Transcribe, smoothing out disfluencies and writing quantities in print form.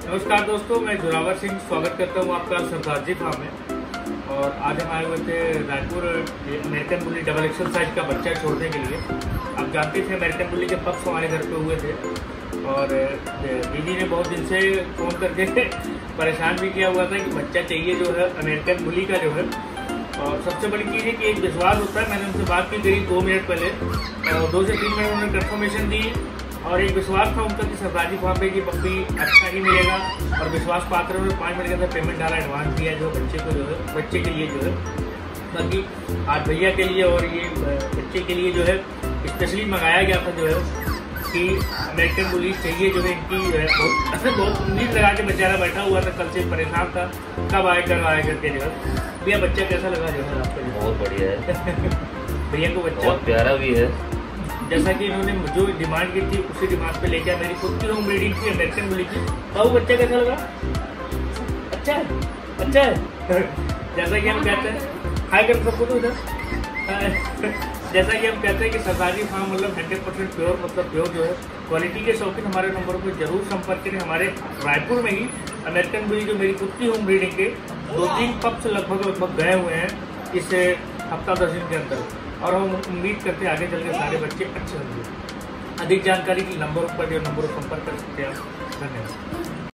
नमस्कार दोस्तों, मैं जोरावर सिंह स्वागत करता हूं आपका सरदार जी फार्म में। और आज हम आए हुए थे Raipur American bully double XL size का बच्चा छोड़ने के लिए। आप जानते थे अमेरिकन बुली के पप्स हमारे घर पे हुए थे और दीदी ने बहुत दिन से फ़ोन करके परेशान भी किया हुआ था कि बच्चा चाहिए जो है अमेरिकन बुली का जो है। और सबसे बड़ी चीज़ है कि एक विश्वास होता है। मैंने उनसे बात की करीब 2 मिनट पहले, 2 से 3 मिनट उन्होंने कंफर्मेशन दी और एक विश्वास था उनका कि सरदार जी फार्म पे कि बकरी अच्छा ही मिलेगा। और विश्वास पात्र उन्होंने 5 मिनट के अंदर पेमेंट डाला, एडवांस दिया जो बच्चे को जो है, बच्चे के लिए जो है। बाकी आज भैया के लिए और ये बच्चे के लिए जो है स्पेशली मंगाया गया था जो है कि अमेरिकन बुली चाहिए जो है इनकी बहुत उम्मीद लगा के बेचारा बैठा हुआ था, कल से परेशान था कब आए करके जो है। भैया बच्चा कैसा लगा जो है आपको? बहुत बढ़िया है। भैया को बच्चा बहुत प्यारा भी है। जैसा कि इन्होंने जो डिमांड की थी उसी डिमांड पे लेके मेरी खुद की होम ब्रीडिंग थी अमेरिकन बुली की। और बच्चा कैसा लगा? अच्छा है, अच्छा है। जैसा कि हम कहते हैं हाई कर सबको तो इधर जैसा कि हम कहते हैं कि सरदार जी फार्म मतलब 100% प्योर, मतलब प्योर जो है क्वालिटी के शौकीन हमारे नंबरों पर जरूर संपर्क करें। हमारे रायपुर में ही अमेरिकन बुली जो मेरी खुद की होम ब्रीडिंग के 2-3 पप्स लगभग गए हुए हैं इस हफ्ता 10 दिन के अंदर। और हम उम्मीद करते हैं आगे चल के सारे बच्चे अच्छे होंगे। अधिक जानकारी के नंबरों पर संपर्क कर सकते हैं आप। धन्यवाद।